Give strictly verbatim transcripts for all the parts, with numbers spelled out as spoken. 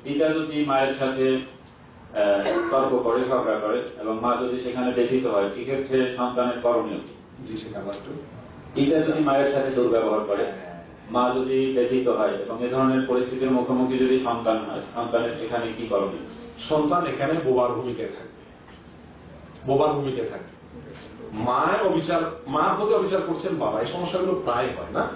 পিতা যদি মায়ের সাথে তর্ক করে, ঝগড়া করে এবং মা যদি সেখানে ব্যথিত হয়, এক্ষেত্রে সন্তানের করণীয় কি? পিতা যদি মায়ের সাথে দুর্ব্যবহার করে, মা যদি ব্যথিত হয় এবং এ ধরনের পরিস্থিতির মুখোমুখি যদি সন্তান হয়, সন্তানের এখানে কি করণীয়? সন্তান এখানে বোবার ভূমিকায় থাকবে, বোবার ভূমিকায় থাকবে। মায়ের অবিচার, মা প্রতি অবিচার করছেন বাবা, এই সমস্যাগুলো প্রায় হয় না?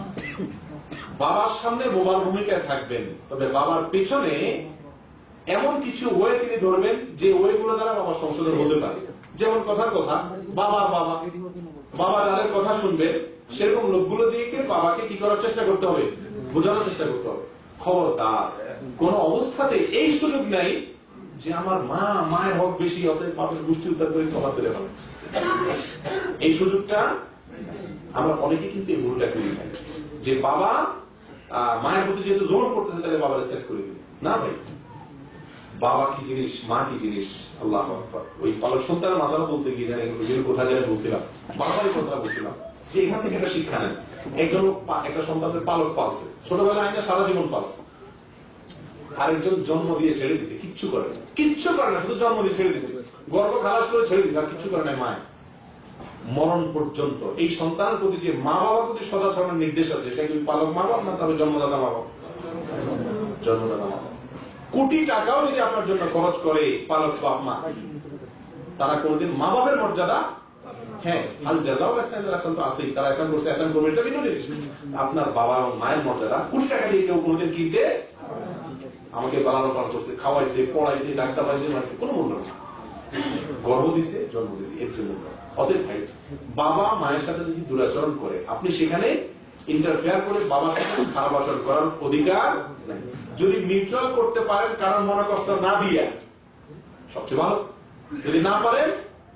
বাবার সামনে বোবার ভূমিকায় থাকবেন, তবে বাবার পেছনে এমন কিছু ওয়ে তিনি ধরবেন যে ওয়েগুলো দ্বারা বাবার সংশোধন হতে পারে। যেমন কথার কথা, বাবা বাবা বাবা যাদের কথা শুনবেন সেরকম লোকগুলো দিয়ে বাবাকে কি করার চেষ্টা করতে হবে, বোঝানোর চেষ্টা করতে হবে। খবরদার কোন অবস্থাতে এই সুযোগ নেই যে আমার মা মায়ের হক বেশি, অতএব বাপের গোষ্ঠী উদ্ধার করে কমার ধরে হবে। এই সুযোগটা আমরা অনেকে কিন্তু এই ভুলটা করি থাকি যে বাবা মায়ের প্রতি যেহেতু জোর করতেছে তাহলে বাবার শেষ করে দিবে। না ভাই, বাবা কি জিনিস, মা কি জিনিস। আল্লাহ ওই পালক সন্তানের মাসালা বলতে গিয়ে জানেন কোথায় জানে বলছিলাম, বাবারই কথা বলছিলাম যে এখান থেকে একটা শিক্ষা নেন। একজন একটা সন্তানের পালক পালছে, ছোটবেলায় আইনা সারা জীবন পালছে, আরেকজন জন্ম দিয়ে ছেড়ে দিচ্ছে, কিচ্ছু করে না, কিচ্ছু করে না, শুধু জন্ম দিয়ে ছেড়ে দিচ্ছে, গর্ভ খালাস করে ছেড়ে দিচ্ছে, আর কিচ্ছু করে নাই মায় মরণ পর্যন্ত। এই সন্তানের প্রতি যে মা বাবার প্রতি সদাচরণের নির্দেশ আছে, সেটা কি পালক মা বাবা না তবে জন্মদাতা মা বাবা? জন্মদাতা মা বাবা। কোটি টাকাও যদি আপনার জন্য খরচ করে পালক বাপ মা, তারা কোনদিন মা বাবার মর্যাদা, হ্যাঁ আল জাযাউ ইহসান তো আছেই, তারা ইহসান করছে, ইহসান করবে, এটা ভিন্ন জিনিস। আপনার বাবা এবং মায়ের মর্যাদা কোটি টাকা দিয়ে কেউ কোনদিন কিনতে, আমাকে লালন পালন করছে, খাওয়াইছে, পড়াইছে, ডাক্তার বানিয়েছে, কোনো মূল্য না। গর্ভ দিছে, জন্ম দিছে, এর জন্য। অতএব ভাই, বাবা মায়ের সাথে যদি দুরাচরণ করে, আপনি সেখানে ইন্টারফেয়ার করে বাবার সাথে খারাপ আচরণ করার অধিকার নেই। যদি মিউচুয়াল করতে পারেন, কারণ মনে কষ্ট না দিয়ে, সবচেয়ে ভালো। যদি না পারেন,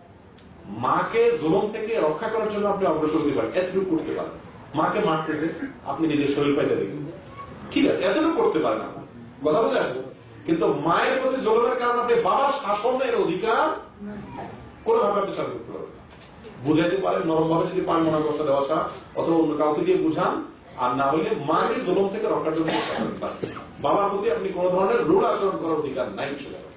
মাকে জুলুম থেকে রক্ষা করার জন্য আপনি অগ্রসর হতে পারেন, এতটুকু করতে পারেন। মাকে মারতেছে, আপনি নিজের শরীর পাইতে দেখবেন, ঠিক আছে, এতটুকু করতে পারেন আপনি, কথা বুঝে আসছে। কিন্তু মায়ের প্রতি জুলুমের কারণে আপনি বাবার শাসনের অধিকার কোনোভাবে আপনি সাথে করতে পারবেন। বুঝাইতে পারেন নরম ভাবে, যদি পান মনে কষ্ট দেওয়া ছাড়া, অথবা অন্য কাউকে দিয়ে বুঝান, আর না হলে মাকে জুলুম থেকে রক্ষার জন্য বাবার প্রতি আপনি কোন ধরনের রূঢ় আচরণ করার অধিকার নাই।